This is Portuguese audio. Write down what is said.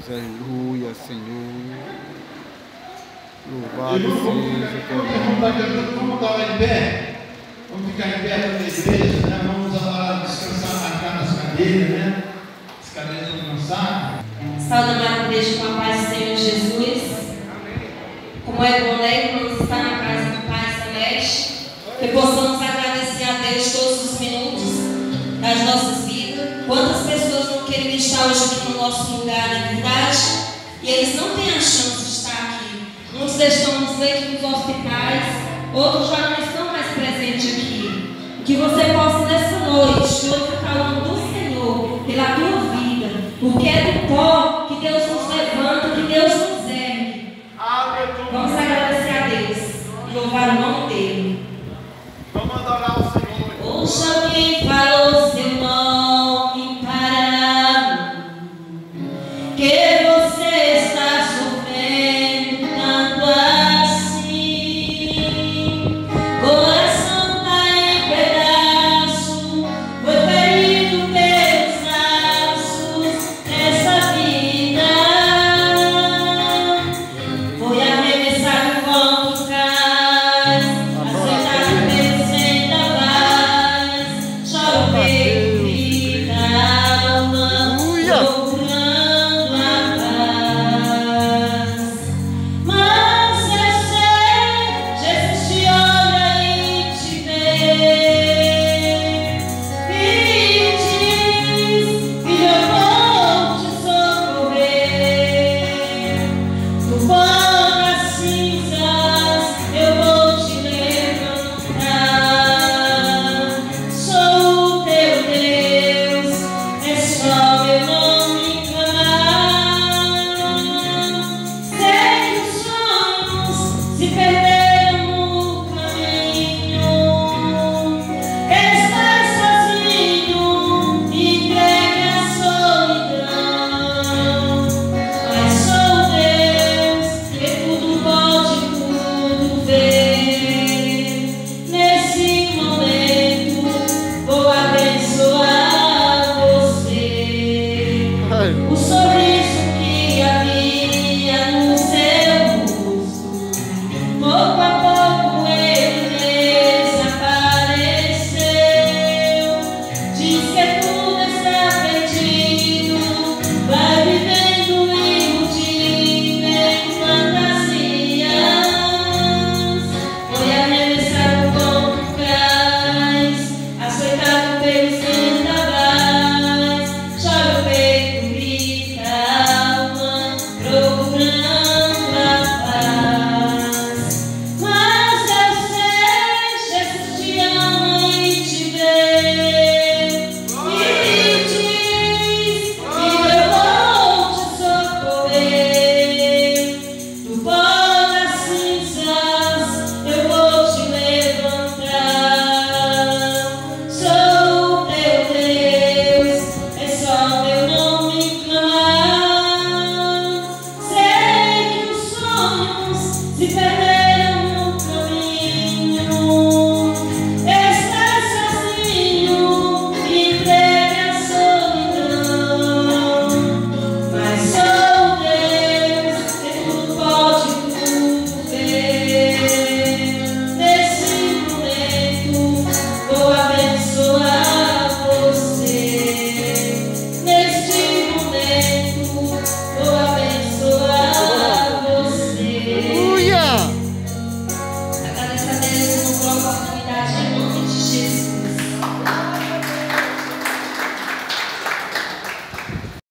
Aleluia, Senhor. Louvado seja teu nome. Vamos dar em pé. Vamos ficar em pé na igreja, né? Vamos descansar, marcar nas cadeiras, né? As cadeiras vão cansar. Salve a igreja com a paz do Senhor Jesus. Como é bom, né, irmãos, estar na casa do Pai Celeste, que possamos agradecer a Deus todos os minutos das nossas vidas. Quantas pessoas não querem estar hoje aqui no nosso lugar, na verdade, e eles não têm a chance de estar aqui. Muitos estão nos leitos dos hospitais, outros já não estão mais presentes aqui. Que você possa nessa noite glorificar o nome do Senhor pela tua vida, porque é do pó que Deus nos levanta, que Deus nos ergue. Vamos agradecer a Deus e louvar o nome dele. Vamos adorar o Senhor. Ouça alguém falou seu nome para mim, que você está sofrendo tanto assim. Coração tá em pedaço, foi ferido pelos laços nessa vida. Foi arremessado contra o cais, açoitado pelo centavais, chora o peito, grita a alma, procurando a paz. Mas eu sei, Jesus te olha e te vê, e diz: filho, eu vou te socorrer. Do pó das cinzas eu vou te levantar. Sou o teu Deus, é só meu nome clamar. Sei que os sonhos se perderam no caminho. Estás sozinho, entregue à solidão. Mas sou Deus, que tudo pode, tudo ver. Nesse momento vou abençoar você. O